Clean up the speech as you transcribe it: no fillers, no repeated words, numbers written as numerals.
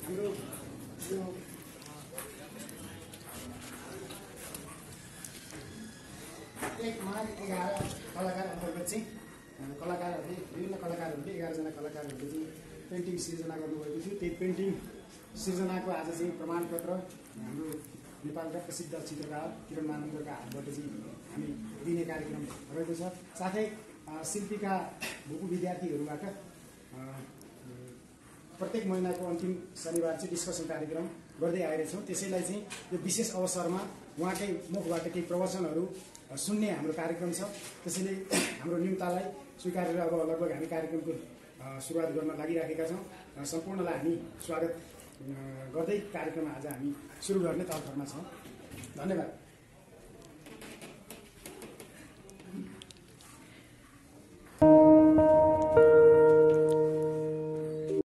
हाम्रो यो एक माघ 11 कलाकार अन्तर्गत चाहिँ कलाकारहरूले विभिन्न कलाकारहरूले 11 जना कलाकारहरूले चाहिँ पेन्टिङ सिर्जना गर्नुभएको थियो। त्यही पेन्टिङ सिर्जनाको आज चाहिँ प्रमाणपत्र हाम्रो नेपालका प्रसिद्ध चित्रकार किरण मानन्दका हातबाट चाहिँ हामी दिने कार्यक्रम रहेको छ। साथै शिल्पीका भूकु विद्यार्थीहरूबाट प्रत्येक महिनाको अन्तिम शनिबार चाहिँ डिस्कसन कार्यक्रम गर्दै आइरहेछौँ। त्यसैलाई चाहिँ यो विशेष अवसरमा उहाँकै मुखबाट केही प्रवचनहरू सुन्ने हाम्रो कार्यक्रम छ। त्यसैले हाम्रो निम्तालाई स्वीकारेर अब लगभग हामी कार्यक्रमको सुरुवात गर्न लागिराखेका छौँ। सम्पूर्णलाई हामी स्वागत गर्दै कार्यक्रम आज हामी सुरु गर्ने तर्फमा छौँ। धन्यवाद।